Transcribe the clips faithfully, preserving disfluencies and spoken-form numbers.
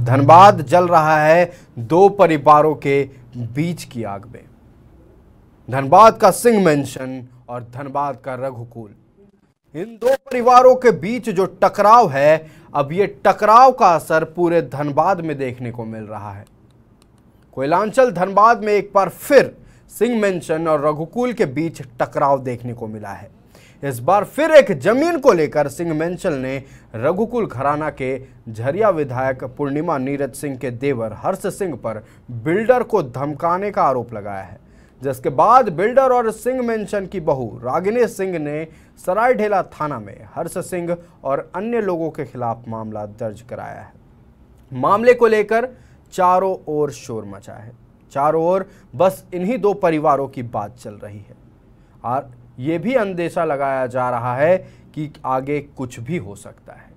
धनबाद जल रहा है दो परिवारों के बीच की आग में। धनबाद का सिंह मेंशन और धनबाद का रघुकुल, इन दो परिवारों के बीच जो टकराव है, अब ये टकराव का असर पूरे धनबाद में देखने को मिल रहा है। कोयलांचल धनबाद में एक बार फिर सिंह मेंशन और रघुकुल के बीच टकराव देखने को मिला है। इस बार फिर एक जमीन को लेकर सिंह मेंशन ने रघुकुल घराना के झरिया विधायक पूर्णिमा नीरज सिंह के देवर हर्ष सिंह पर बिल्डर को धमकाने का आरोप लगाया है, जिसके बाद बिल्डर और सिंह मेंशन की बहू रागिनी सिंह ने सरायढेला थाना में हर्ष सिंह और अन्य लोगों के खिलाफ मामला दर्ज कराया है। मामले को लेकर चारों ओर शोर मचा है। चारों ओर बस इन्हीं दो परिवारों की बात चल रही है और ये भी अंदेशा लगाया जा रहा है कि आगे कुछ भी हो सकता है।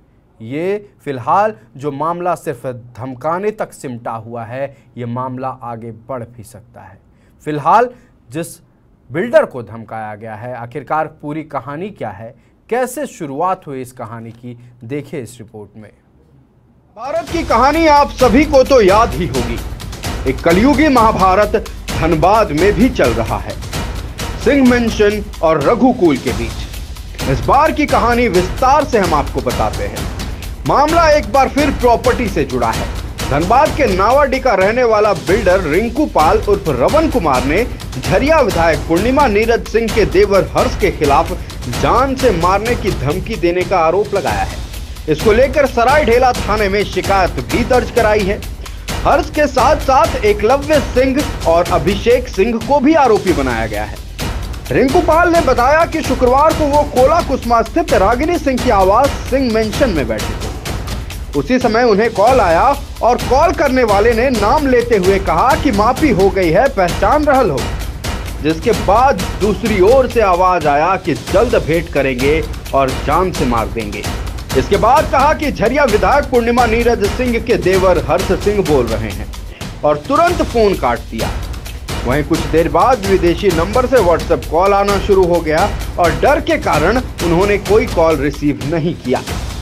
ये फिलहाल जो मामला सिर्फ धमकाने तक सिमटा हुआ है, ये मामला आगे बढ़ भी सकता है। फिलहाल जिस बिल्डर को धमकाया गया है, आखिरकार पूरी कहानी क्या है, कैसे शुरुआत हुई इस कहानी की, देखिए इस रिपोर्ट में। भारत की कहानी आप सभी को तो याद ही होगी। एक कलयुगी महाभारत धनबाद में भी चल रहा है, सिंह मेंशन और रघुकुल के बीच। इस बार की कहानी विस्तार से हम आपको बताते हैं। मामला एक बार फिर प्रॉपर्टी से जुड़ा है। धनबाद के नावाडी का रहने वाला बिल्डर रिंकू पाल उर्फ रवन कुमार ने झरिया विधायक पूर्णिमा नीरज सिंह के देवर हर्ष के खिलाफ जान से मारने की धमकी देने का आरोप लगाया है। इसको लेकर सरायढेला थाने में शिकायत भी दर्ज कराई है। हर्ष के साथ साथ एकलव्य सिंह और अभिषेक सिंह को भी आरोपी बनाया गया है। रिंकू पाल ने बताया कि शुक्रवार को वो कोला कुसमा स्थित रागिनी सिंह की आवास सिंह मेंशन में बैठे थे। उसी समय उन्हें कॉल आया और कॉल करने वाले ने नाम लेते हुए कहा कि माफी हो गई है, पहचान रहल हो। जिसके बाद दूसरी ओर से आवाज आया कि जल्द भेंट करेंगे और जान से मार देंगे। इसके बाद कहा कि झरिया विधायक पूर्णिमा नीरज सिंह के देवर हर्ष सिंह बोल रहे हैं और तुरंत फोन काट दिया। वहीं कुछ देर बाद विदेशी नंबर से व्हाट्सएप कॉल आना शुरू हो गया और डर के कारण उन्होंने कोई कॉल रिसीव नहीं किया।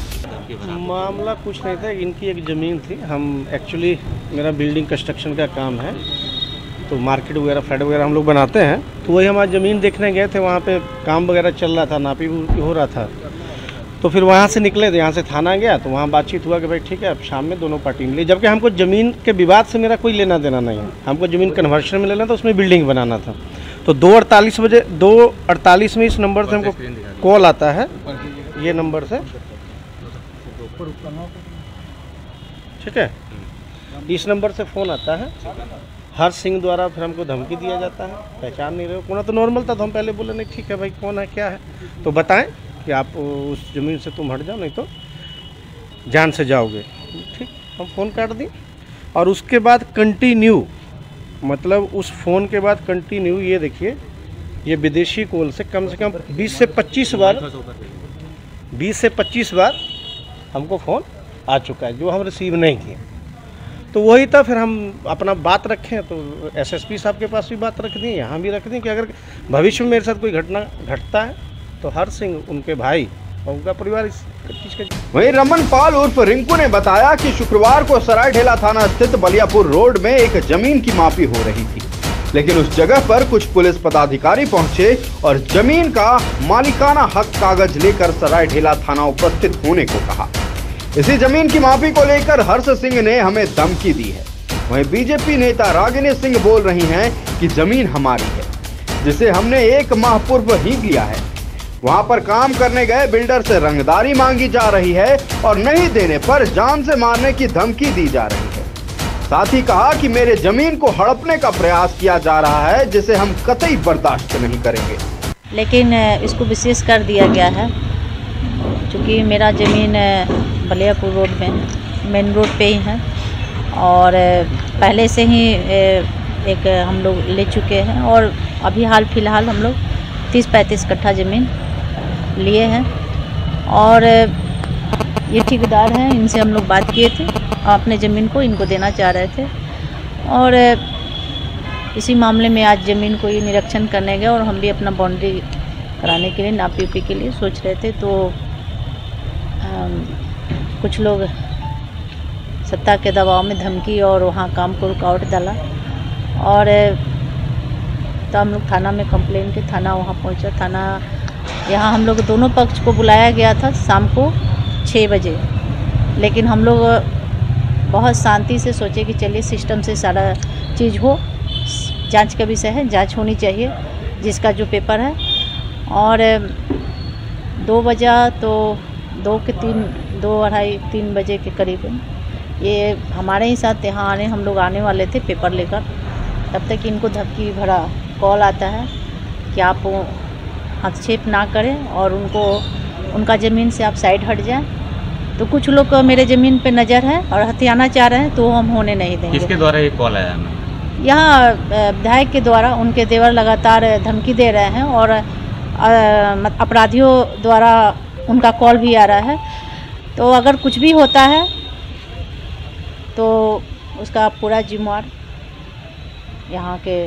मामला कुछ नहीं था, इनकी एक ज़मीन थी। हम एक्चुअली मेरा बिल्डिंग कंस्ट्रक्शन का काम है, तो मार्केट वगैरह फ्लैट वगैरह हम लोग बनाते हैं, तो वही हमारी ज़मीन देखने गए थे। वहाँ पे काम वगैरह चल रहा था, नापी हो रहा था। तो फिर वहाँ से निकले थे, यहाँ से थाना गया तो वहाँ बातचीत हुआ कि भाई ठीक है अब शाम में दोनों पार्टी मिली। जबकि हमको ज़मीन के विवाद से मेरा कोई लेना देना नहीं है, हमको ज़मीन कन्वर्शन में लेना था, उसमें बिल्डिंग बनाना था। तो दो अड़तालीस बजे दो अड़तालीस में इस नंबर से हमको कॉल आता है, ये नंबर से, ठीक है, इस नंबर से फ़ोन आता है हर्ष सिंह द्वारा। फिर हमको धमकी दिया जाता है, पहचान नहीं रहे हो। कोना तो नॉर्मल था, तो हम पहले बोले नहीं ठीक है भाई कौन है क्या है, तो बताएं कि आप उस ज़मीन से तुम हट जाओ नहीं तो जान से जाओगे। ठीक, हम फ़ोन काट दी। और उसके बाद कंटिन्यू, मतलब उस फ़ोन के बाद कंटिन्यू, ये देखिए ये विदेशी कॉल से कम से कम बीस से पच्चीस बार बीस से पच्चीस बार हमको फ़ोन आ चुका है, जो हम रिसीव नहीं किए। तो वही था, फिर हम अपना बात रखें तो एसएसपी साहब के पास भी बात रख दी, यहाँ भी रख दी कि अगर भविष्य में मेरे साथ कोई घटना घटता है तो हर सिंह, उनके भाई और उनका परिवार इस चीज़ के। वहीं रमन पाल उर्फ रिंकू ने बताया कि शुक्रवार को सरायढेला थाना स्थित बलियापुर रोड में एक जमीन की मापी हो रही थी, लेकिन उस जगह पर कुछ पुलिस पदाधिकारी पहुंचे और जमीन का मालिकाना हक कागज लेकर सरायढेला थाना उपस्थित होने को कहा। इसी जमीन की मापी को लेकर हर्ष सिंह ने हमें धमकी दी है। वहीं बीजेपी नेता रागिनी सिंह बोल रही हैं कि जमीन हमारी है, जिसे हमने एक माह पूर्व ही लिया है। वहां पर काम करने गए बिल्डर से रंगदारी मांगी जा रही है और नहीं देने पर जान से मारने की धमकी दी जा रही है। साथ ही कहा कि मेरे जमीन को हड़पने का प्रयास किया जा रहा है, जिसे हम कतई बर्दाश्त नहीं करेंगे। लेकिन इसको विशेष कर दिया गया है, क्योंकि मेरा ज़मीन बलियापुर रोड में मेन रोड पे ही है और पहले से ही एक हम लोग ले चुके हैं और अभी हाल फिलहाल हम लोग तीस पैंतीस कट्ठा ज़मीन लिए हैं। और ये ठेकेदार हैं, इनसे हम लोग बात किए थे, अपने ज़मीन को इनको देना चाह रहे थे और इसी मामले में आज ज़मीन को ये निरीक्षण करने गए और हम भी अपना बाउंड्री कराने के लिए, नापी उपी के लिए सोच रहे थे। तो आ, कुछ लोग सत्ता के दबाव में धमकी और वहाँ काम को रुकावट डाला। और तो हम लोग थाना में कंप्लेन के थाना वहाँ पहुँचा। थाना यहाँ हम लोग दोनों पक्ष को बुलाया गया था शाम को छः बजे, लेकिन हम लोग बहुत शांति से सोचे कि चलिए सिस्टम से सारा चीज़ हो, जांच का विषय है, जांच होनी चाहिए जिसका जो पेपर है। और दो बजा तो दो के तीन दो अढ़ाई तीन बजे के करीब ये हमारे ही साथ यहाँ आने हम लोग आने वाले थे पेपर लेकर, तब तक इनको धमकी भरा कॉल आता है कि आप हस्तक्षेप ना करें और उनको उनका ज़मीन से आप साइड हट जाएं। तो कुछ लोग मेरे ज़मीन पे नज़र है और हथियाना चाह रहे हैं, तो हम होने नहीं देंगे। किसके द्वारा ये कॉल आया हमें? यहाँ विधायक के द्वारा। उनके देवर लगातार धमकी दे रहे हैं और अपराधियों द्वारा उनका कॉल भी आ रहा है। तो अगर कुछ भी होता है तो उसका पूरा जिम्मेवार यहाँ के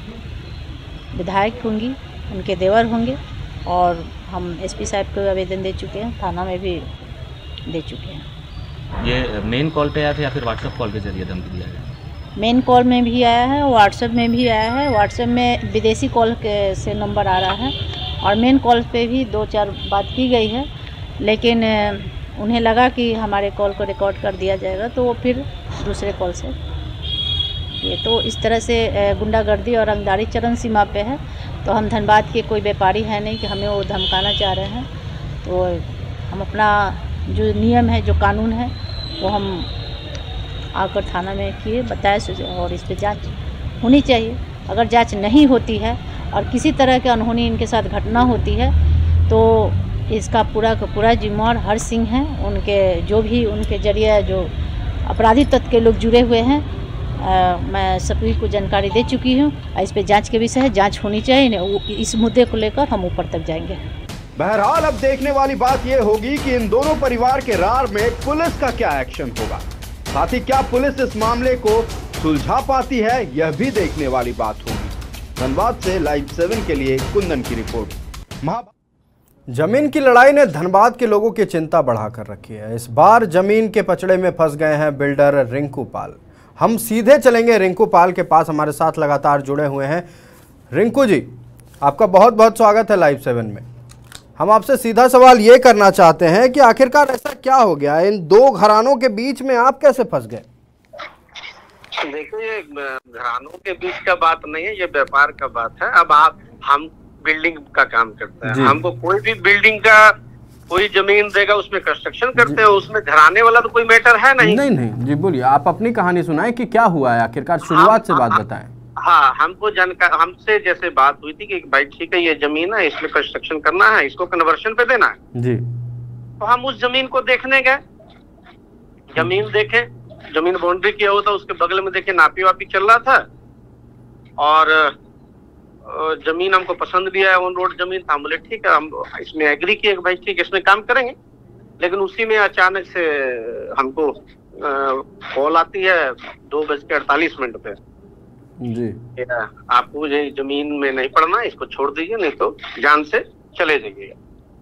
विधायक होंगी, उनके देवर होंगे। और हम एसपी साहब को आवेदन दे चुके हैं, थाना में भी दे चुके हैं। ये मेन कॉल पे आया था या फिर व्हाट्सएप कॉल के जरिए धमकी दिया गया? मेन कॉल में भी आया है, व्हाट्सएप में भी आया है। व्हाट्सएप में विदेशी कॉल के से नंबर आ रहा है और मेन कॉल पे भी दो चार बात की गई है, लेकिन उन्हें लगा कि हमारे कॉल को रिकॉर्ड कर दिया जाएगा तो वो फिर दूसरे कॉल से ये तो इस तरह से गुंडागर्दी और रंगदारी चरम सीमा पे है। तो हम धनबाद के कोई व्यापारी है नहीं कि हमें वो धमकाना चाह रहे हैं। तो हम अपना जो नियम है, जो कानून है, वो हम आकर थाना में किए, बताया और इस पर जांच होनी चाहिए। अगर जांच नहीं होती है और किसी तरह के अनहोनी इनके साथ घटना होती है तो इसका पूरा का पूरा जिम्मेवार हर सिंह है। उनके जो भी उनके जरिए जो अपराधी तत्व के लोग जुड़े हुए हैं, आ, मैं सभी को जानकारी दे चुकी हूँ। इस पर जांच के विषय है, जांच होनी चाहिए। इस मुद्दे को लेकर हम ऊपर तक जाएंगे। बहरहाल अब देखने वाली बात यह होगी कि इन दोनों परिवार के रार में पुलिस का क्या एक्शन होगा, साथ ही क्या पुलिस इस मामले को सुलझा पाती है, यह भी देखने वाली बात होगी। धनबाद से लाइव सेवन के लिए कुंदन की रिपोर्ट। महा जमीन की लड़ाई ने धनबाद के लोगों की चिंता बढ़ाकर रखी है। इस बार जमीन के पचड़े में फंस गए हैं बिल्डर रिंकू पाल। हम सीधे चलेंगे रिंकू पाल के पास, हमारे साथ लगातार जुड़े हुए हैं। रिंकू जी, आपका बहुत बहुत स्वागत है लाइव सेवन में। हम आपसे सीधा सवाल ये करना चाहते हैं कि आखिरकार ऐसा क्या हो गया, इन दो घरानों के बीच में आप कैसे फंस गए? देखिए, ये घरानों के बीच का बात नहीं है, ये व्यापार का बात है। अब आप हम बिल्डिंग का काम करते हैं, हमको कोई भी बिल्डिंग का कोई जमीन देगा उसमें कंस्ट्रक्शन करते हैं, उसमें घराने वाला तो कोई मैटर है नहीं। नहीं नहीं जी, बोलिए, आप अपनी कहानी सुनाएं कि क्या हुआ है आखिरकार, शुरुआत से बात बताएं। हाँ, हमको जानकार हमसे जैसे बात हुई थी कि भाई ठीक है, ये जमीन है, इसमें कंस्ट्रक्शन करना है, इसको कन्वर्शन पे देना है जी। तो हम उस जमीन को देखने गए। जमीन देखे, जमीन बाउंड्री किया हुआ था, उसके बगल में देखे नापी वापी चल रहा था और जमीन हमको पसंद भी आया। ऑन रोड जमीन था, हम बोले ठीक है, हम इसमें एग्री किए भाई ठीक है, इसमें काम करेंगे। लेकिन उसी में अचानक से हमको कॉल आती है दो बज के अड़तालीस मिनट पे जी, आपको ये जमीन में नहीं पड़ना, इसको छोड़ दीजिए, नहीं तो जान से चले जाइएगा।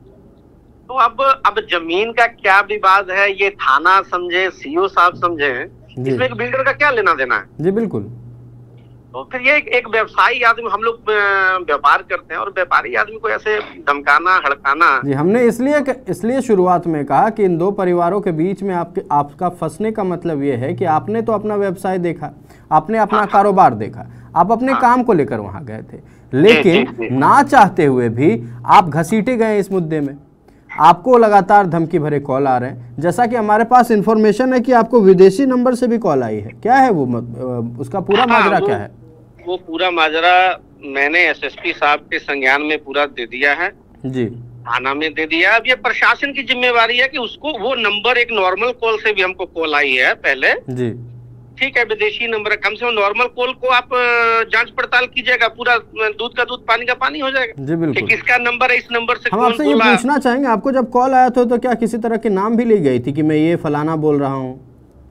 तो अब अब जमीन का क्या विवाद है, ये थाना समझे, सीओ साहब समझे, इसमें एक बिल्डर का क्या लेना देना है? जी बिल्कुल। तो फिर ये एक, एक व्यवसायी आदमी, हम लोग व्यापार करते हैं और व्यापारी आदमी को ऐसे धमकाना हड़काना। जी, हमने इसलिए इसलिए शुरुआत में कहा कि इन दो परिवारों के बीच में आपके आपका फंसने का मतलब ये है कि आपने तो अपना व्यवसाय देखा, आपने अपना हाँ, कारोबार देखा, आप अपने हाँ, काम को लेकर वहां गए थे, लेकिन जी, जी, जी, ना चाहते हुए भी आप घसीटे गए इस मुद्दे में। आपको लगातार धमकी भरे कॉल आ रहे हैं, जैसा कि हमारे पास इंफॉर्मेशन है कि आपको विदेशी नंबर से भी कॉल आई है। क्या है वो, उसका पूरा हाँ, माजरा क्या है? वो पूरा माजरा मैंने एसएसपी साहब के संज्ञान में पूरा दे दिया है जी, थाना में दे दिया। अब ये प्रशासन की जिम्मेवारी है कि उसको वो नंबर, एक नॉर्मल कॉल से भी हमको कॉल आई है पहले जी, ठीक है, विदेशी नंबर है, कम से कम नॉर्मल कॉल को आप जांच पड़ताल कीजिएगा, पूरा दूध का दूध पानी का पानी हो जाएगा जी। बिल्कुल, किसका नंबर है, इस नंबर से हम आपसे ये पूछना चाहेंगे, आपको जब कॉल आया था तो क्या किसी तरह के नाम भी ली गई थी कि मैं ये फलाना बोल रहा हूँ?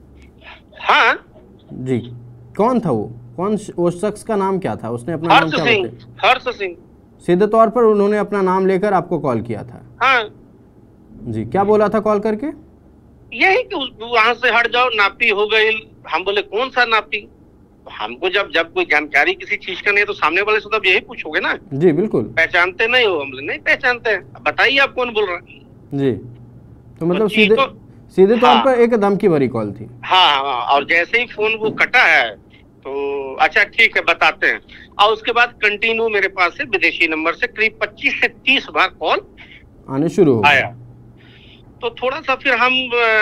हाँ जी, कौन था वो, कौन उस शख्स का नाम क्या था, उसने अपना नाम क्या बताया? हर्ष सिंह। सीधे तौर पर उन्होंने अपना नाम लेकर आपको कॉल किया था? हाँ जी, क्या बोला था कॉल करके? यही कि वहां से हट जाओ, नापी हो गई। हम बोले कौन सा नापी? हमको जब जब कोई जानकारी किसी चीज का नहीं है तो सामने वाले से तब यही पूछोगे ना। जी बिल्कुल। पहचानते नहीं हो? हम बोले नहीं पहचानते हैं। बताइए आप कौन बोल रहे हैं? जी तो मतलब तो सीधे तो, सीधे तौर हाँ, पर एक धमकी भरी कॉल थी। हाँ हाँ। और जैसे ही फोन वो कटा है तो अच्छा ठीक है बताते हैं। और उसके बाद कंटिन्यू मेरे पास से विदेशी नंबर से करीब पच्चीस से तीस बार कॉल आने शुरू हो आया। तो थोड़ा सा फिर हम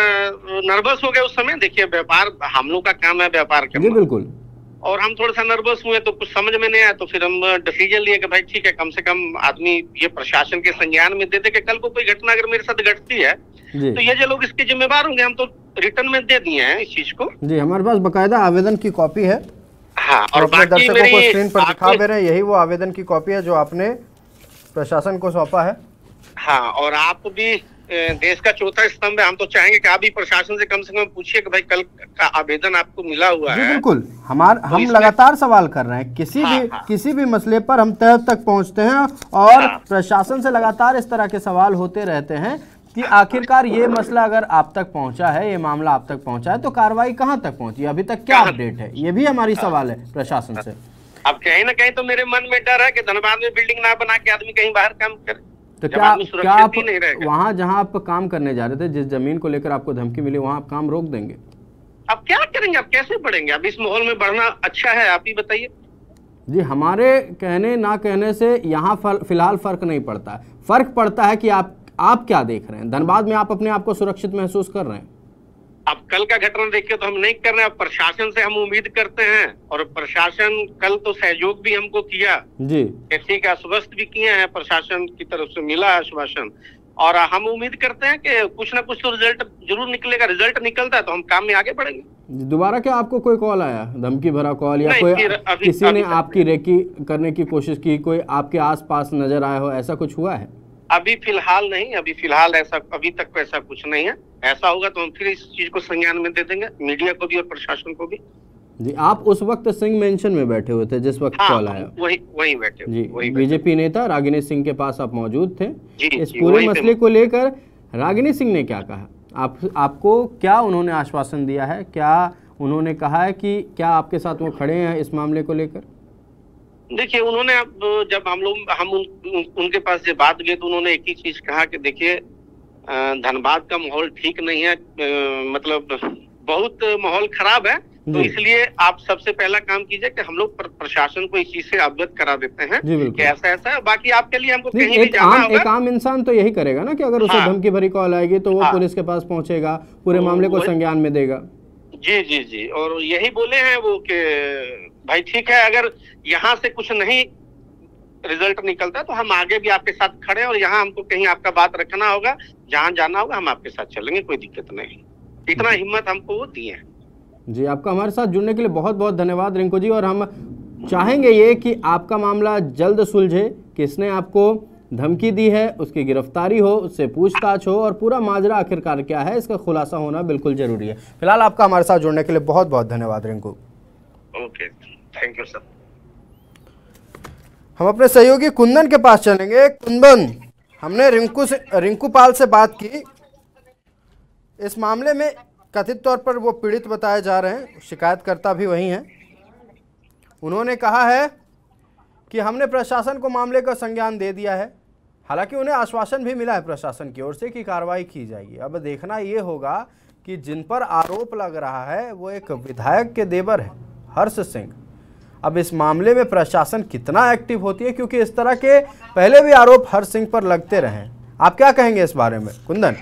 नर्वस हो गए उस समय। देखिए व्यापार, हम लोग का काम है व्यापार करना। जी बिल्कुल। और हम थोड़ा सा नर्वस हुए तो कुछ समझ में नहीं आया, तो फिर हम डिसीजन लिए कि भाई ठीक है, कम से कम आदमी ये प्रशासन के संज्ञान में दे दे कि कल को कोई घटना अगर मेरे साथ घटती है जी। तो ये जो लोग इसके जिम्मेवार होंगे। हम तो रिटर्न में दे दिए हैं इस चीज को। जी हमारे पास बकायदा आवेदन की कॉपी है। हाँ, और और अपने बाकी दर्शकों को स्क्रीन पर मेरी दिखा आपने- दे रहे हैं, यही वो आवेदन की कॉपी है जो आपने प्रशासन को सौंपा है। हाँ, और आप भी देश का चौथा स्तंभ है। हम तो चाहेंगे कि आप भी प्रशासन से कम से कम पूछिए कि भाई कल का आवेदन आपको मिला हुआ जी है। बिल्कुल। हमार तो हम इसमें- लगातार सवाल कर रहे हैं, किसी हाँ, भी हाँ। किसी भी मसले पर हम तह तक पहुंचते हैं और हाँ। प्रशासन से लगातार इस तरह के सवाल होते रहते हैं कि आखिरकार ये मसला अगर आप तक पहुंचा है, ये मामला आप तक पहुंचा है तो कार्रवाई कहां तक पहुंची, अभी तक क्या कहाँ- अपडेट है, ये भी हमारी सवाल है प्रशासन से। अब कहीं ना कहीं तो मेरे मन में डर है कि धनबाद में बिल्डिंग ना बना के आदमी कहीं बाहर काम करे, तो जब क्या आदमी क्या सुरक्षित आप ही नहीं रहेगा। वहां जहां आप काम करने जा रहे थे, जिस जमीन को लेकर आपको धमकी मिली, वहां आप काम रोक देंगे? अब क्या करेंगे? अब कैसे बढ़ेंगे? अब इस माहौल में बढ़ना अच्छा है? आप ही बताइए। जी हमारे कहने ना कहने से यहाँ फिलहाल फर्क नहीं पड़ता है। फर्क पड़ता है कि आप आप क्या देख रहे हैं। धनबाद में आप अपने आप को सुरक्षित महसूस कर रहे हैं? अब कल का घटना देखिए तो हम नहीं कर रहे हैं। अब प्रशासन से हम उम्मीद करते हैं, और प्रशासन कल तो सहयोग भी हमको किया जी। कि ठीक है, आश्वस्त भी किए हैं, प्रशासन की तरफ से मिला है आश्वासन। और हम उम्मीद करते हैं कि कुछ ना कुछ तो रिजल्ट जरूर निकलेगा। रिजल्ट निकलता है तो हम काम में आगे बढ़ेंगे। दोबारा क्या आपको कोई कॉल आया, धमकी भरा कॉल, या नहीं, कोई फिर अभी- किसी ने अभी- आपकी रेकी करने की कोशिश की, कोई आपके आसपास नजर आया हो, ऐसा कुछ हुआ है? अभी फिलहाल नहीं। अभी फिलहाल ऐसा अभी तक ऐसा कुछ नहीं है। ऐसा होगा तो हम फिर इस चीज को संज्ञान में दे देंगे, मीडिया को भी और प्रशासन को भी। जी आप उस वक्त सिंह मेंशन में बैठे हुए थे जिस वक्त हाँ, कॉल आया? वही वही बैठे जी वही बैठे। बीजेपी नेता रागिनी सिंह के पास आप मौजूद थे। जी, इस जी, पूरे वहीं पे- मसले को लेकर रागिनी सिंह ने क्या कहा? आप आपको क्या उन्होंने आश्वासन दिया है? क्या उन्होंने कहा है कि क्या आपके साथ वो खड़े हैं इस मामले को लेकर? देखिए उन्होंने, अब जब हम लोग हम उन, उन, उनके पास जब बात गए तो उन्होंने एक ही चीज कहा कि देखिए धनबाद का माहौल ठीक नहीं है, आ, मतलब बहुत माहौल खराब है। तो इसलिए आप सबसे पहला काम कीजिए कि हम लोग प्र, प्रशासन को इस चीज से अवगत करा देते हैं कि ऐसा ऐसा है। बाकी आपके लिए हमको कहीं भी जाना होगा। एक आम इंसान तो यही करेगा ना कि अगर उसे हाँ, धमकी भरी कॉल आएगी तो वो हाँ, पुलिस के पास पहुंचेगा, पूरे मामले को संज्ञान में देगा। जी जी जी। और यही बोले हैं वो कि भाई ठीक है, अगर यहाँ से कुछ नहीं रिजल्ट निकलता तो हम आगे भी आपके साथ खड़े हैं, और यहाँ हमको कहीं आपका बात रखना होगा, जहाँ जाना होगा हम आपके साथ चलेंगे, कोई दिक्कत नहीं। इतना हिम्मत हमको वो दिए हैं। जी आपका हमारे साथ जुड़ने के लिए बहुत बहुत धन्यवाद रिंकू जी। और हम चाहेंगे ये कि आपका मामला जल्द सुलझे, किसने आपको धमकी दी है उसकी गिरफ्तारी हो, उससे पूछताछ हो, और पूरा माजरा आखिरकार क्या है इसका खुलासा होना बिल्कुल जरूरी है। फिलहाल आपका हमारे साथ जुड़ने के लिए बहुत बहुत धन्यवाद Rinku. Okay, thank you sir. हम अपने सहयोगी कुंदन के पास चलेंगे। कुंदन, हमने रिंकू से रिंकू पाल से बात की। इस मामले में कथित तौर पर वो पीड़ित बताए जा रहे हैं, शिकायतकर्ता भी वही हैं। उन्होंने कहा है कि हमने प्रशासन को मामले का संज्ञान दे दिया है। हालांकि उन्हें आश्वासन भी मिला है प्रशासन की ओर से कि कार्रवाई की जाएगी। अब देखना ये होगा कि जिन पर आरोप लग रहा है वो एक विधायक के देवर है, हर्ष सिंह। अब इस मामले में प्रशासन कितना एक्टिव होती है, क्योंकि इस तरह के पहले भी आरोप हर्ष सिंह पर लगते रहे। आप क्या कहेंगे इस बारे में कुंदन?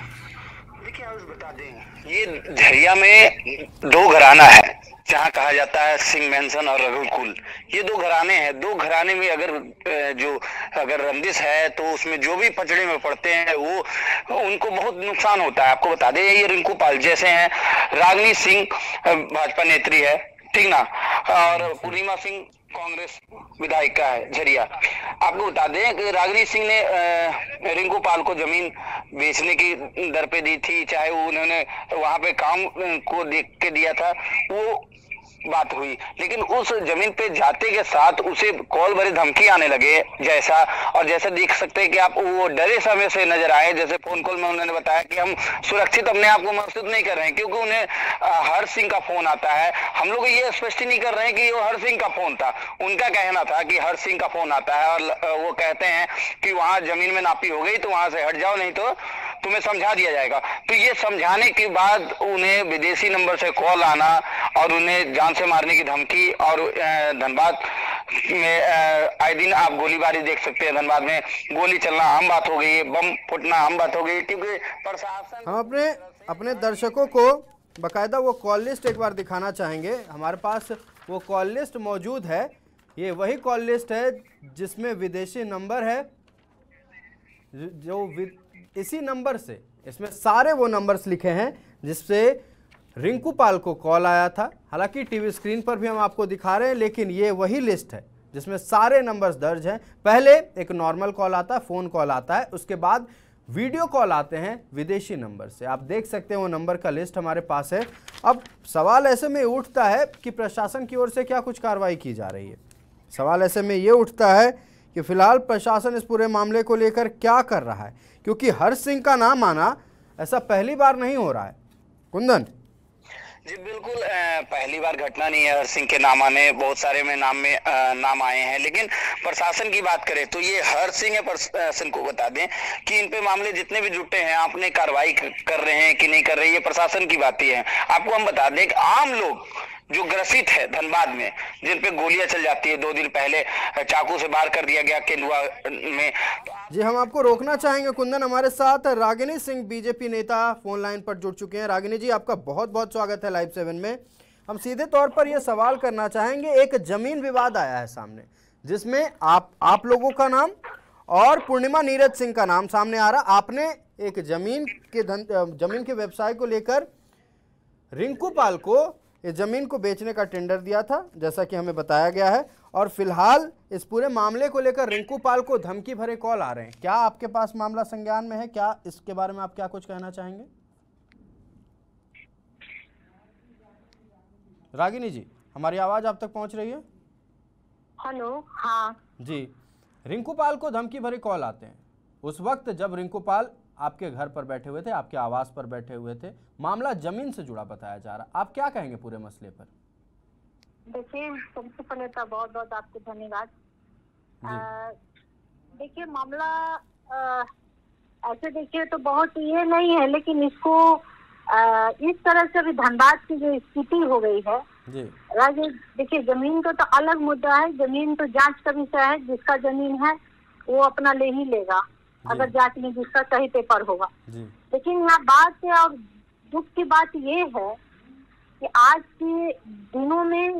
ये झरिया में दो घराना है जहाँ कहा जाता है सिंह मेंशन और रघुकुल। ये दो घराने हैं। दो घराने में अगर जो अगर रंजिश है तो उसमें जो भी पचड़े में पड़ते हैं वो उनको बहुत नुकसान होता है। आपको बता दें, ये रिंकू पाल जैसे हैं, रागिनी सिंह भाजपा नेत्री है, ठीक ना, और पूर्णिमा सिंह कांग्रेस विधायिका है झरिया। आपको बता दें कि रागिनी सिंह ने रिंकू पाल को जमीन बेचने की दर पे दी थी, चाहे वो उन्होंने वहां पे काम को देख के दिया था। वो बात हुई, लेकिन उस जमीन पे जाते के साथ उसे कॉल भरी धमकी आने लगे जैसा, और जैसा देख सकते हैं कि आप वो डरे समय से नजर आए। जैसे फोन कॉल में उन्होंने बताया कि हम सुरक्षित अपने आप को महसूस नहीं कर रहे हैं, क्योंकि उन्हें हर्ष सिंह का फोन आता है। हम लोग ये स्पष्ट नहीं कर रहे हैं कि वो हर्ष सिंह का फोन था, उनका कहना था कि हर्ष सिंह का फोन आता है और वो कहते हैं कि वहां जमीन में नापी हो गई तो वहां से हट जाओ, नहीं तो तुम्हें समझा दिया जाएगा। तो ये समझाने के बाद उन्हें विदेशी नंबर से कॉल आना और उन्हें जान से मारने की धमकी, और धनबाद में आए दिन आप गोलीबारी देख सकते हैं। धनबाद में गोली चलना आम बात हो गई, बम फूटना आम बात हो गई, क्योंकि प्रशासन। हम अपने अपने दर्शकों को बकायदा वो कॉल लिस्ट एक बार दिखाना चाहेंगे। हमारे पास वो कॉल लिस्ट मौजूद है। ये वही कॉल लिस्ट है जिसमें विदेशी नंबर है, जो इसी नंबर से, इसमें सारे वो नंबर्स लिखे हैं जिससे रिंकू पाल को कॉल आया था। हालांकि टीवी स्क्रीन पर भी हम आपको दिखा रहे हैं, लेकिन ये वही लिस्ट है जिसमें सारे नंबर्स दर्ज हैं। पहले एक नॉर्मल कॉल आता है, फ़ोन कॉल आता है, उसके बाद वीडियो कॉल आते हैं विदेशी नंबर से। आप देख सकते हैं वो नंबर का लिस्ट हमारे पास है। अब सवाल ऐसे में उठता है कि प्रशासन की ओर से क्या कुछ कार्रवाई की जा रही है। सवाल ऐसे में ये उठता है कि फिलहाल प्रशासन इस पूरे मामले को लेकर क्या कर रहा है, क्योंकि हर्ष सिंह का नाम आना ऐसा पहली बार नहीं हो रहा है। कुंदन जी बिल्कुल, पहली बार घटना नहीं है हर्ष सिंह के नाम आने, बहुत सारे में नाम में नाम आए हैं। लेकिन प्रशासन की बात करें तो ये हर्ष सिंह है। प्रशासन को बता दें कि इन पे मामले जितने भी जुटे हैं, आपने कार्रवाई कर रहे हैं कि नहीं कर रहे, ये प्रशासन की बात ही है। आपको हम बता दें कि आम लोग जो ग्रसित है धनबाद में, जिन पे गोलियां चल जाती है, दो दिन पहले चाकू से बाहर कर दिया गया केंदुआ में। जी हम आपको रोकना चाहेंगे कुंदन। हमारे साथ रागिनी सिंह बीजेपी नेता फोन लाइन पर जुड़ चुके हैं। रागिनी जी, आपका बहुत बहुत स्वागत है लाइव सेवन में। हम सीधे तौर पर यह सवाल करना चाहेंगे, एक जमीन विवाद आया है सामने जिसमें आप आप लोगों का नाम और पूर्णिमा नीरज सिंह का नाम सामने आ रहा। आपने एक जमीन के धन जमीन के व्यवसाय को लेकर रिंकू पाल को इस जमीन को बेचने का टेंडर दिया था, जैसा कि हमें बताया गया है। और फिलहाल इस पूरे मामले को लेकर रिंकू पाल को धमकी भरे कॉल आ रहे हैं। क्या आपके पास मामला संज्ञान में है? क्या इसके बारे में आप क्या कुछ कहना चाहेंगे? रागिनी जी, हमारी आवाज आप तक पहुंच रही है? हेलो, हाँ जी। रिंकू पाल को धमकी भरे कॉल आते हैं उस वक्त जब रिंकू पाल आपके घर पर बैठे हुए थे, आपके आवास पर बैठे हुए थे। मामला जमीन से जुड़ा बताया जा रहा। आप क्या कहेंगे पूरे मसले पर? देखिए, सबसे पहले तो बहुत बहुत आपको धन्यवाद। देखिए, मामला आ, ऐसे देखिए तो बहुत ये नहीं है, लेकिन इसको आ, इस तरह से भी धनबाद की जो स्थिति हो गई है जी। राजे देखिए, जमीन का तो अलग मुद्दा है, जमीन तो जांच का विषय है। जिसका जमीन है वो अपना ले ही लेगा, अगर जांच में जिसका सही पेपर होगा। लेकिन यहाँ बात है, और दुख की बात ये है कि आज के दिनों में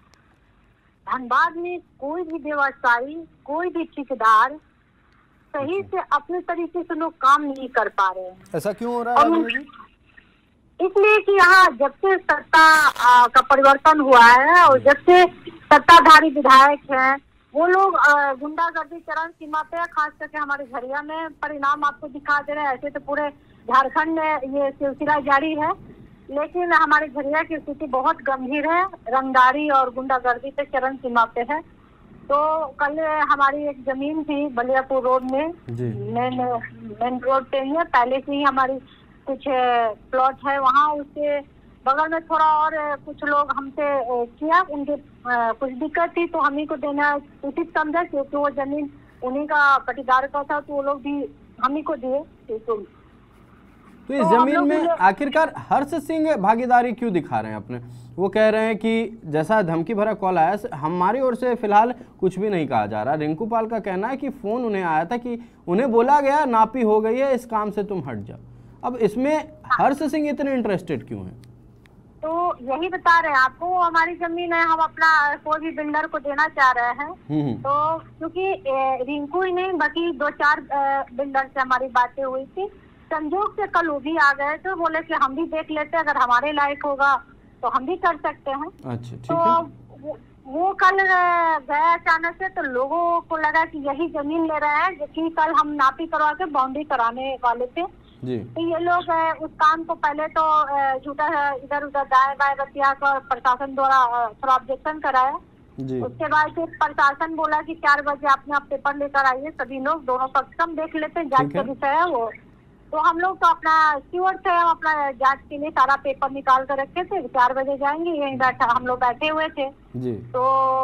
धनबाद में कोई भी व्यवसायी, कोई भी ठेकेदार सही से अपने तरीके से लोग काम नहीं कर पा रहे हैं। ऐसा क्यों हो रहा है? इसलिए कि यहाँ जब से सत्ता का परिवर्तन हुआ है और जब से सत्ताधारी विधायक हैं, वो लोग गुंडागर्दी चरम सीमा पे, खास करके हमारे झरिया में परिणाम आपको दिखा दे रहे हैं। ऐसे तो पूरे झारखंड में ये सिलसिला जारी है, लेकिन हमारे झरिया की स्थिति बहुत गंभीर है। रंगदारी और गुंडागर्दी पे चरम सीमा पे है। तो कल हमारी एक जमीन थी बलियापुर रोड में, मेन मेन रोड पे ही है, पहले से ही हमारी कुछ प्लॉट है वहाँ, उसके बगल में थोड़ा और कुछ लोग हमसे किया, उनके कुछ दिक्कत थी तो हम ही को देना उचित समझा, क्योंकि वो जमीन उन्हीं का पटीदार का था, तो वो लोग भी हम ही को दिए। तो, तो इस जमीन में आखिरकार हर्ष सिंह भागीदारी क्यों दिखा रहे हैं अपने? वो कह रहे हैं कि जैसा धमकी भरा कॉल आया, हमारी ओर से फिलहाल कुछ भी नहीं कहा जा रहा। रिंकू पाल का कहना है कि फोन उन्हें आया था कि उन्हें बोला गया नापी हो गई है, इस काम से तुम हट जाओ। अब इसमें हर्ष सिंह इतने इंटरेस्टेड क्यों हैं? तो यही बता रहे हैं आपको, वो हमारी जमीन है, हम अपना कोई भी बिल्डर को देना चाह रहे हैं। तो क्योंकि रिंकू ही नहीं, बाकी दो चार बिल्डर से हमारी बातें हुई थी, संजोग से कल वो भी आ गए तो बोले कि हम भी देख लेते हैं, अगर हमारे लायक होगा तो हम भी कर सकते हैं। अच्छा, ठीक तो है। वो, वो कल गए अचानक से, तो लोगों को लगा कि यही जमीन ले रहे हैं, जबकि कल हम नापी करवा के बाउंड्री कराने वाले थे। जी। तो ये लोग अ, उस काम को पहले तो अ, झूठा इधर उधर दाएं बाएं बतिया कर प्रशासन द्वारा अ, थोड़ा ऑब्जेक्शन कराया। जी। उसके बाद फिर प्रशासन बोला कि चार बजे अपने आप पेपर लेकर आइए, सभी लोग दोनों पक्ष हम देख लेते हैं, जांच का विषय है वो। तो हम लोग तो अपना स्टीवर्ड थे, हम अपना जांच के लिए सारा पेपर निकाल कर रखे थे, चार बजे जाएंगे, यहीं बैठा हम लोग बैठे हुए थे। जी। तो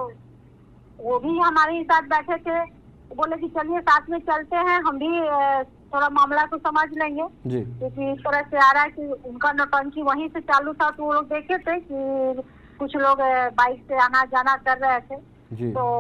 वो भी हमारे ही साथ बैठे थे, बोले कि चलिए साथ में चलते हैं, हम भी अ, थोड़ा मामला को समझ लेंगे, क्योंकि इस तरह से आ रहा है कि उनका नौटंकी वहीं से चालू था। तो वो लोग देखे थे कि कुछ लोग बाइक से आना जाना कर रहे थे। जी। तो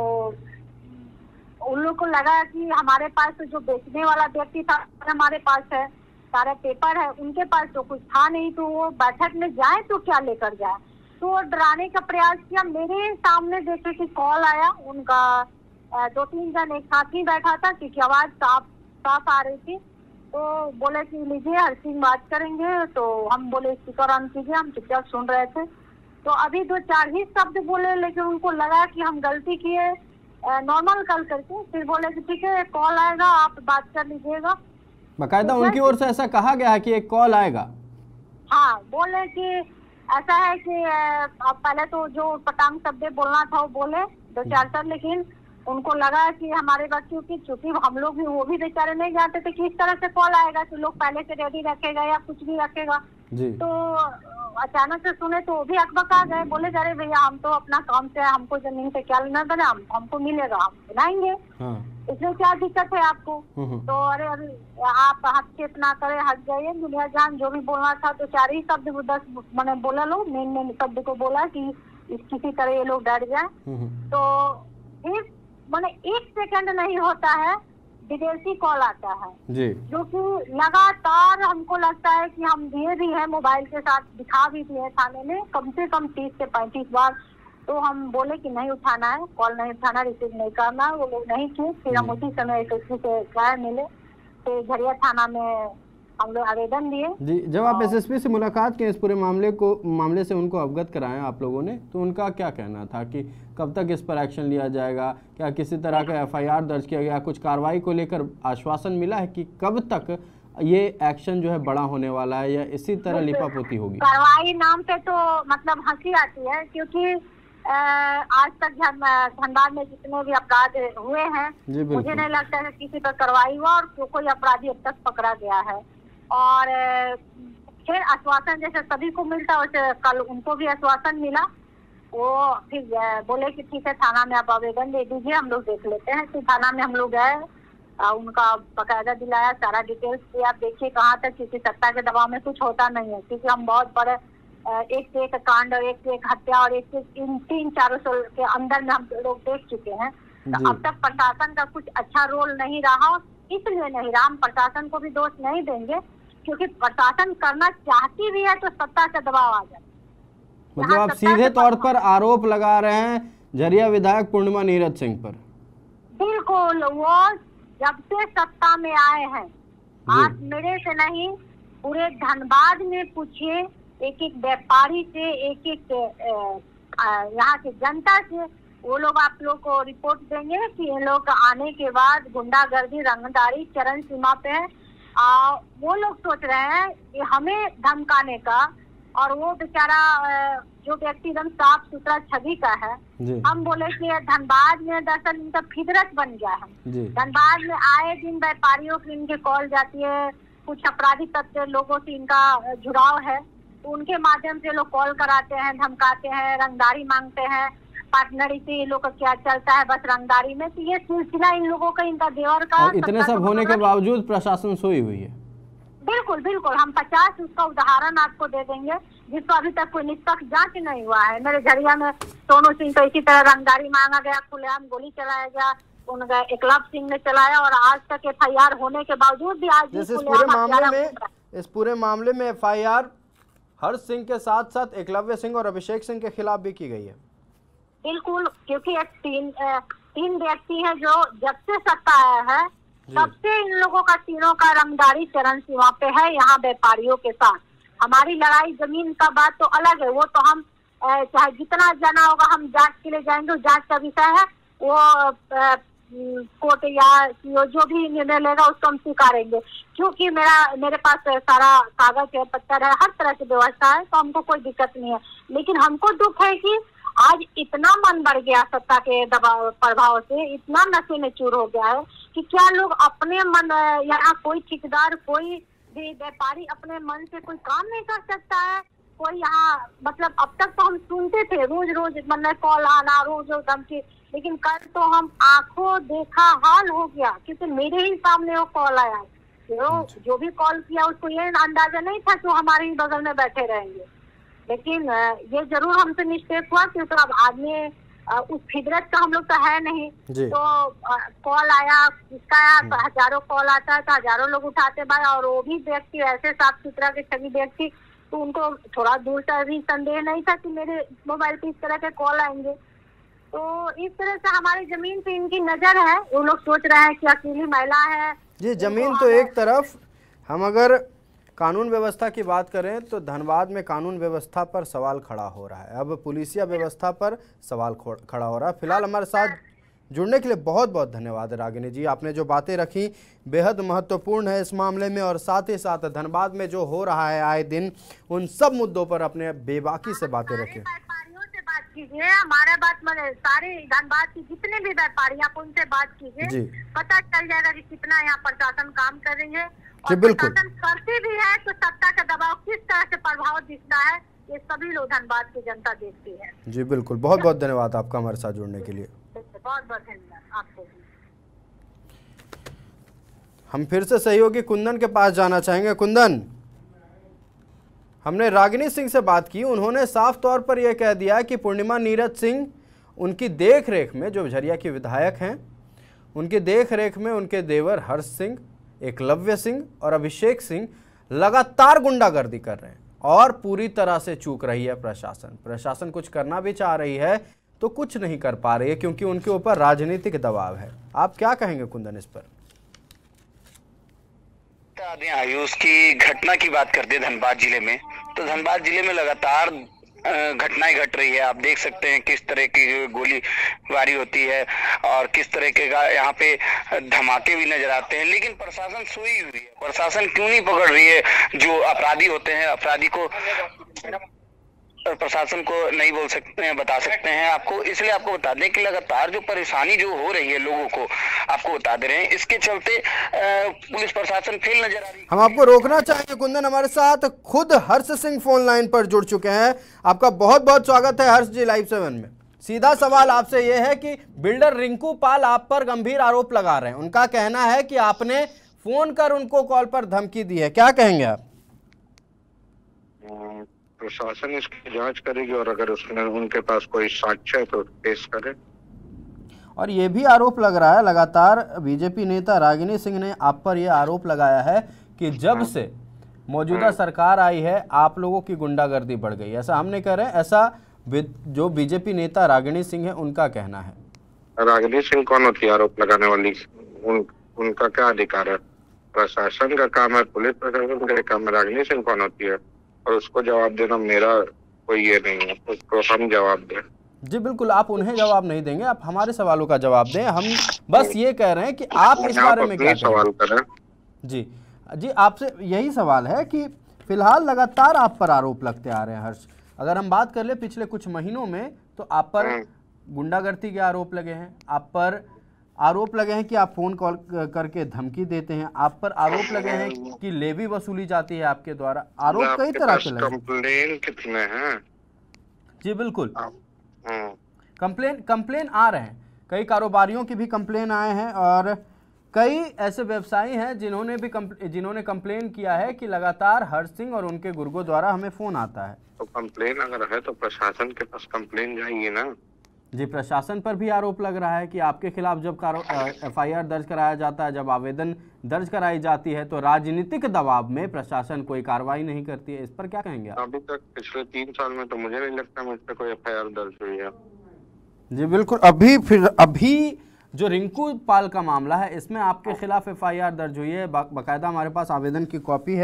उन लोग को लगा कि हमारे पास तो जो बेचने वाला व्यक्ति था हमारे पास है, सारे पेपर है, उनके पास तो कुछ था नहीं, तो वो बैठक में जाए तो क्या लेकर जाए। तो वो डराने का प्रयास किया। मेरे सामने देखे कि कॉल आया उनका, दो तीन जन एक साथ ही बैठा था, क्योंकि आवाज साफ साफ आ रही थी। तो बोले कि लीजिए हर सिंह बात करेंगे। तो हम बोले स्पीकर ऑन कीजिए, हम चुपचाप सुन रहे थे। तो अभी दो चार ही शब्द बोले, लेकिन उनको लगा कि हम गलती किए, नॉर्मल कॉल करके। फिर बोले कि ठीक है कॉल आएगा, आप बात कर लीजिएगा। बाकायदा उनकी ओर से ऐसा कहा गया है कि एक कॉल आएगा? हाँ, बोले कि ऐसा है कि अब पहले तो जो पटांग शब्द बोलना था वो बोले दो चार शब्द, लेकिन उनको लगा कि हमारे बच्चों की, चूंकि हम लोग भी वो भी बेचारे नहीं जानते थे कि इस तरह से कॉल आएगा कि लोग पहले से रेडी रखेगा या कुछ भी रखेगा। जी। तो अचानक से सुने तो वो भी अकबका गए, बोले अरे भैया हम तो अपना काम से, हमको जमीन से क्या लेना देना, हम, हमको मिलेगा, हम बनाएंगे। हाँ। इसमें क्या दिक्कत है आपको? तो अरे अरे आप हस्तक्षेप ना करे, हट जाइए, दुनिया जान, जो भी बोलना था। तो चार ही शब्द दस मैंने बोला, लो मेन मेन शब्द को बोला कि इस किसी तरह ये लोग डर जाए। तो फिर मैंने एक सेकंड नहीं होता है, विदेशी कॉल आता है जी, जो कि लगातार हमको लगता है कि हम दिए भी हैं, मोबाइल के साथ दिखा भी दिए थाने में कम से कम तीस से पैंतीस बार। तो हम बोले कि नहीं उठाना है, कॉल नहीं उठाना, रिसीव नहीं करना। वो लोग नहीं किए। फिर हम उसी समय एसएसपी से गए, मिले, तो झरिया थाना में हम लोग आवेदन दिए। जी, जब आप एसएसपी से मुलाकात किए, इस पूरे मामले को मामले से उनको अवगत कराएं आप लोगों ने, तो उनका क्या कहना था कि कब तक इस पर एक्शन लिया जाएगा? क्या किसी तरह का एफआईआर दर्ज किया गया? कुछ कार्रवाई को लेकर आश्वासन मिला है कि कब तक ये एक्शन जो है बड़ा होने वाला है या इसी तरह लिपापोती होगी? कार्रवाई नाम पे तो मतलब हंसी आती है, क्योंकि आज तक धनबाद में जितने भी अपराध हुए हैं, मुझे नहीं लगता है किसी पर कार्रवाई हुआ और कोई अपराधी अब तक पकड़ा गया है। और फिर आश्वासन जैसे सभी को मिलता है, वैसे कल उनको भी आश्वासन मिला। वो फिर बोले कि ठीक है थाना में आप आवेदन दे दीजिए, हम लोग देख लेते हैं। फिर थाना में हम लोग गए, उनका बकायदा दिलाया, सारा डिटेल्स दिया। आप देखिए कहाँ तक किसी सत्ता के दबाव में कुछ होता नहीं है, क्योंकि हम बहुत बड़े एक से एक कांड और एक से एक हत्या और एक से इन तीन चारों साल के अंदर में हम लोग देख चुके हैं। तो अब तक प्रशासन का कुछ अच्छा रोल नहीं रहा, इसलिए नहीं रहा। हम प्रशासन को भी दोष नहीं देंगे, क्योंकि प्रशासन करना चाहती भी है तो सत्ता का दबाव आ जाए। मतलब आप सीधे तौर पर आरोप लगा रहे हैं झरिया विधायक पूर्णिमा नीरज सिंह पर? बिल्कुल, वो जब से सत्ता में आए हैं, आप मेरे से नहीं पूरे धनबाद में पूछिए, एक एक व्यापारी से, एक एक यहाँ के जनता से, वो लोग आप लोग को रिपोर्ट देंगे कि इन लोग आने के बाद गुंडागर्दी, रंगदारी चरम सीमा पे है। आ, वो लोग सोच रहे हैं कि हमें धमकाने का, और वो बेचारा जो व्यक्ति एकदम साफ सुथरा छवि का है। हम बोले कि धनबाद में दरअसल इनका फितरत बन गया है। धनबाद में आए दिन व्यापारियों की इनके कॉल जाती है, कुछ अपराधी तत्व लोगों से इनका जुड़ाव है, तो उनके माध्यम से लोग कॉल कराते हैं, धमकाते हैं, रंगदारी मांगते हैं। पार्टनरी से ये लोग का क्या चलता है बस रंगदारी में। तो ये सिलसिला इन लोगों का, इनका देवर का। और इतने सब होने के बावजूद प्रशासन सोई हुई है। बिल्कुल बिल्कुल, हम पचास उसका उदाहरण आपको दे देंगे जिसको अभी तक कोई निष्पक्ष जांच नहीं हुआ है। मेरे झरिया में सोनू सिंह को इसी तरह रंगदारी मांगा गया, खुलेआम गोली चलाया गया, उनका एकलव्य सिंह ने चलाया, और आज तक एफ आई आर होने के बावजूद भी आज इस पूरे मामले में इस पूरे मामले में F I R Harsh Singh के साथ साथ एकलव्य सिंह और अभिषेक सिंह के खिलाफ भी की गई है। बिल्कुल, क्योंकि एक तीन तीन व्यक्ति हैं जो जब से सत्ता आया है तब से इन लोगों का, तीनों का रंगदारी चरण सीमा पे है यहाँ व्यापारियों के साथ। हमारी लड़ाई जमीन का बात तो अलग है, वो तो हम चाहे जितना जाना होगा हम जांच के लिए जाएंगे, जांच का विषय है। वो कोर्ट या जो भी निर्णय लेगा उसको हम स्वीकारेंगे, क्योंकि मेरा मेरे पास सारा कागज है, पत्तर है, हर तरह की व्यवस्था है, तो हमको कोई दिक्कत नहीं है। लेकिन हमको दुख है कि आज इतना मन बढ़ गया सत्ता के दबाव प्रभाव से, इतना नशे में चूर हो गया है कि क्या लोग अपने मन, यहाँ कोई ठेकेदार कोई भी व्यापारी अपने मन से कोई काम नहीं कर सकता है। कोई यहाँ मतलब अब तक तो हम सुनते थे रोज रोज मतलब कॉल आना, रोज रोज धमकी, लेकिन कल तो हम आंखों देखा हाल हो गया, क्योंकि मेरे ही सामने वो कॉल आया। जो जो भी कॉल किया उसको ये अंदाजा नहीं था कि वो हमारे ही बगल में बैठे रहेंगे, लेकिन ये जरूर हमसे मिस्टेक हुआ, क्योंकि अब आदमी उस फितरत का हम लोग तो है नहीं। तो कॉल आया, किसका आया, तो हजारों कॉल आता है तो हजारों लोग उठाते भाई, और वो भी व्यक्ति ऐसे साफ सुथरा के छवि व्यक्ति, तो उनको थोड़ा दूर से भी संदेह नहीं था कि मेरे मोबाइल पे इस तरह के कॉल आएंगे। तो इस तरह से हमारी जमीन पे इनकी नजर है, वो लोग सोच रहे हैं कि अकेली महिला है जी। जमीन तो एक तरफ, हम अगर कानून व्यवस्था की बात करें तो धनबाद में कानून व्यवस्था पर सवाल खड़ा हो रहा है, अब पुलिसिया व्यवस्था पर सवाल खड़ा हो रहा है। फिलहाल हमारे साथ जुड़ने के लिए बहुत बहुत धन्यवाद रागिनी जी, आपने जो बातें रखी बेहद महत्वपूर्ण है इस मामले में, और साथ ही साथ धनबाद में जो हो रहा है आए दिन उन सब मुद्दों पर अपने बेबाकी से बातें रखें। व्यापारियों से बात कीजिए, हमारा बात मतलब सारे धनबाद की जितने भी व्यापारी आप उनसे बात कीजिए, पता चल जाएगा कि कितना यहाँ प्रशासन काम कर रही है, और प्रशासन करती भी है तो सत्ता का दबाव किस तरह से प्रभाव दिखता है ये सभी लोग धनबाद की जनता देखती है। जी बिल्कुल, बहुत बहुत धन्यवाद आपका हमारे साथ जुड़ने के लिए। बहुत बहुत धन्यवाद आपको। हम फिर से सहयोगी कुंदन के पास जाना चाहेंगे। कुंदन, हमने रागिनी सिंह से बात की, उन्होंने साफ तौर पर यह कह दिया कि पूर्णिमा नीरज सिंह उनकी देख रेख में, जो झरिया की विधायक हैं, उनकी देख रेख में उनके देवर हर्ष सिंह, एकलव्य सिंह और अभिषेक सिंह लगातार गुंडागर्दी कर रहे हैं, और पूरी तरह से चूक रही है प्रशासन। प्रशासन कुछ करना भी चाह रही है तो कुछ नहीं कर पा रही है, क्योंकि उनके ऊपर राजनीतिक दबाव है। आप क्या कहेंगे कुंदन इस पर? आयुष की घटना की बात करते हैं धनबाद जिले में, तो धनबाद जिले में लगातार घटनाएं घट रही है। आप देख सकते हैं किस तरह की गोलीबारी होती है और किस तरह के यहाँ पे धमाके भी नजर आते हैं, लेकिन प्रशासन सोई हुई है। प्रशासन क्यों नहीं पकड़ रही है जो अपराधी होते हैं? अपराधी को प्रशासन को नहीं बोल सकते हैं, बता सकते हैं आपको, इसलिए आपको बता दें कि लगातार जो परेशानी जो हो रही है लोगों को, आपको बता दे रहे हैं, इसके चलते पुलिस प्रशासन फेल नजर आ रही है। हम आपको रोकना चाहेंगे कुंदन, हमारे साथ खुद हर्ष सिंह फोन लाइन पर जुड़ चुके हैं। आपका बहुत बहुत स्वागत है हर्ष जी लाइव सेवन में। सीधा सवाल आपसे यह है कि बिल्डर रिंकू पाल आप पर गंभीर आरोप लगा रहे हैं, उनका कहना है कि आपने फोन कर उनको कॉल पर धमकी दी है, क्या कहेंगे आप? प्रशासन इसकी जांच करेगी और अगर उसमें उनके पास कोई साक्ष्य है तो पेश करे। और ये भी आरोप लग रहा है, लगातार बीजेपी नेता रागिनी सिंह ने आप पर यह आरोप लगाया है कि जब से मौजूदा सरकार आई है आप लोगों की गुंडागर्दी बढ़ गई। ऐसा हम नहीं कह रहे, ऐसा जो बीजेपी नेता रागिनी सिंह है उनका कहना है। रागिनी सिंह कौन होती है आरोप लगाने वाली? उन, उनका क्या अधिकार है? प्रशासन का काम है, पुलिस प्रशासन का काम है। रागिनी सिंह कौन होती है और उसको जवाब देना मेरा कोई ये नहीं है, उसको हम जवाब दें। जी बिल्कुल, आप उन्हें जवाब नहीं देंगे, आप हमारे सवालों का जवाब दें। हम बस ये कह रहे हैं कि आप इस बारे में क्या सवाल करें? जी जी आपसे यही सवाल है कि फिलहाल लगातार आप पर आरोप लगते आ रहे हैं हर्ष। अगर हम बात कर ले पिछले कुछ महीनों में, तो आप पर गुंडागर्दी के आरोप लगे हैं, आप पर आरोप लगे हैं कि आप फोन कॉल करके धमकी देते हैं, आप पर आरोप लगे हैं कि लेवी वसूली जाती है आपके द्वारा। आरोप कई तरह के लगे। कंप्लेन कितने हैं? जी बिल्कुल, कंप्लेन कंप्लेन आ रहे हैं, कई कारोबारियों की भी कंप्लेन आए हैं, और कई ऐसे व्यवसायी हैं जिन्होंने भी जिन्होंने कंप्लेन किया है कि लगातार हर्ष सिंह और उनके गुर्गों द्वारा हमें फोन आता है। तो कंप्लेन अगर है तो प्रशासन के पास कंप्लेन जाएगी ना। जी, प्रशासन पर भी आरोप लग रहा है कि आपके खिलाफ जब एफ आई आर दर्ज कराया जाता है, जब आवेदन दर्ज कराई जाती है, तो राजनीतिक दबाव में प्रशासन कोई कार्रवाई नहीं करती है। इस पर क्या कहेंगे आप? अभी तक पिछले तीन साल में तो मुझे नहीं लगता मुझ पर कोई एफ आई आर दर्ज हुई है। जी बिल्कुल, अभी फिर अभी जो रिंकू पाल का मामला है इसमें आपके खिलाफ एफ आई आर दर्ज हुई है, बाकायदा हमारे पास आवेदन की कॉपी है,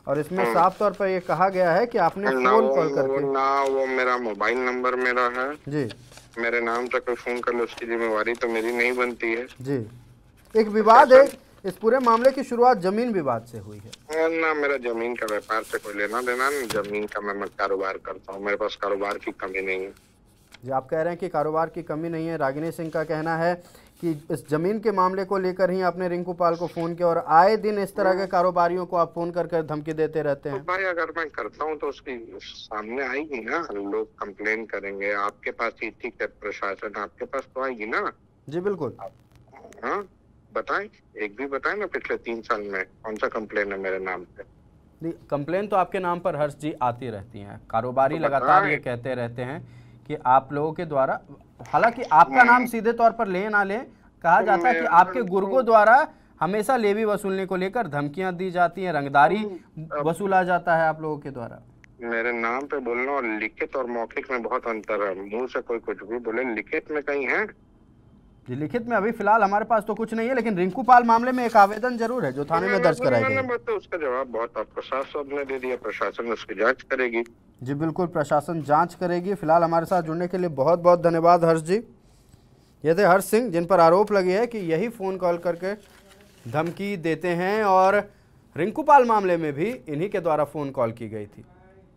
और इसमें साफ तौर पर ये कहा गया है कि आपने ना फोन वो, कॉल वो करके ना वो मेरा मोबाइल नंबर मेरा है जी मेरे नाम से कोई फोन कर लो उसकी जिम्मेवारी तो मेरी नहीं बनती है जी। एक विवाद है, इस पूरे मामले की शुरुआत जमीन विवाद से हुई है। ना मेरा जमीन का व्यापार से कोई लेना देना नहीं, जमीन का मैं, मैं कारोबार करता हूँ, मेरे पास कारोबार की कमी नहीं है। जी आप कह रहे हैं कि कारोबार की कमी नहीं है। रागिनी सिंह का कहना है कि इस जमीन के मामले को लेकर ही आपने रिंकू पाल को फोन किया और आए दिन इस तरह के कारोबारियों को आप फोन कर कर धमकी देते रहते हैं। तो भाई अगर मैं करता हूँ तो उसकी सामने आएगी ना, लोग कंप्लेन करेंगे, आपके पास ही ठीक है, प्रशासन आपके पास तो आएगी ना। जी बिल्कुल। हाँ बताएं, एक भी बताएं ना पिछले तीन साल में कौन सा कंप्लेन है मेरे नाम पे। कंप्लेन तो आपके नाम पर हर्ष जी आती रहती हैं, कारोबारी तो लगातार ये कहते रहते हैं कि आप लोगों के द्वारा, हालांकि आपका नाम सीधे तौर पर ले ना ले, कहा जाता है कि आपके गुर्गों द्वारा हमेशा लेवी वसूलने को लेकर धमकियां दी जाती हैं, रंगदारी वसूला जाता है आप लोगों के द्वारा। मेरे नाम पे बोलना और लिखित और मौखिक में बहुत अंतर है। मुंह से कोई कुछ भी बोले, लिखित में कहीं है? जी लिखित में अभी फिलहाल हमारे पास तो कुछ नहीं है, लेकिन रिंकू पाल मामले में एक आवेदन जरूर है जो थाने में दर्ज कराया गया है। तो उसका जवाब बहुत आपको साफ साफ ने दे दिया, प्रशासन उसकी जांच करेगी। जी बिल्कुल, प्रशासन जांच करेगी। फिलहाल हमारे साथ जुड़ने के लिए बहुत बहुत धन्यवाद हर्ष जी। ये थे हर्ष सिंह जिन पर आरोप लगे है कि यही फ़ोन कॉल करके धमकी देते हैं और रिंकू पाल मामले में भी इन्हीं के द्वारा फ़ोन कॉल की गई थी।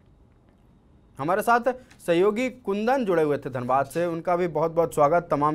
हमारे साथ सहयोगी कुंदन जुड़े हुए थे धनबाद से, उनका भी बहुत बहुत स्वागत, तमाम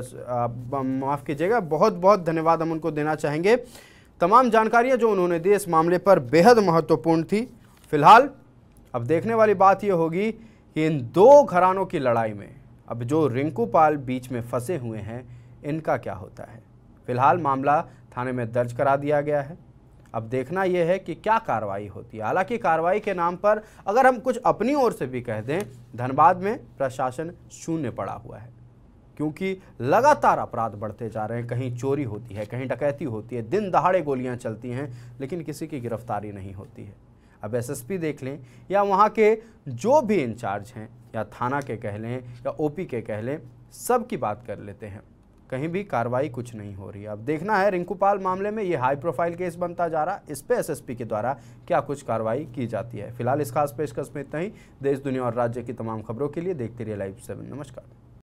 माफ़ कीजिएगा बहुत बहुत धन्यवाद हम उनको देना चाहेंगे। तमाम जानकारियां जो उन्होंने दी इस मामले पर बेहद महत्वपूर्ण थी। फिलहाल अब देखने वाली बात यह होगी कि इन दो घरानों की लड़ाई में अब जो रिंकू पाल बीच में फंसे हुए हैं इनका क्या होता है। फिलहाल मामला थाने में दर्ज करा दिया गया है, अब देखना यह है कि क्या कार्रवाई होती है। हालांकि कार्रवाई के नाम पर अगर हम कुछ अपनी ओर से भी कह दें, धनबाद में प्रशासन शून्य पड़ा हुआ है, क्योंकि लगातार अपराध बढ़ते जा रहे हैं। कहीं चोरी होती है, कहीं डकैती होती है, दिन दहाड़े गोलियां चलती हैं, लेकिन किसी की गिरफ्तारी नहीं होती है। अब एसएसपी देख लें या वहाँ के जो भी इंचार्ज हैं, या थाना के कह लें या ओपी के कह लें, सब की बात कर लेते हैं, कहीं भी कार्रवाई कुछ नहीं हो रही है। अब देखना है रिंकू पाल मामले में ये हाई प्रोफाइल केस बनता जा रहा, इस पे एसएसपी के द्वारा क्या कुछ कार्रवाई की जाती है। फिलहाल इस खास पेशकश में इतना ही। देश दुनिया और राज्य की तमाम खबरों के लिए देखते रहिए लाइव सेवन। नमस्कार।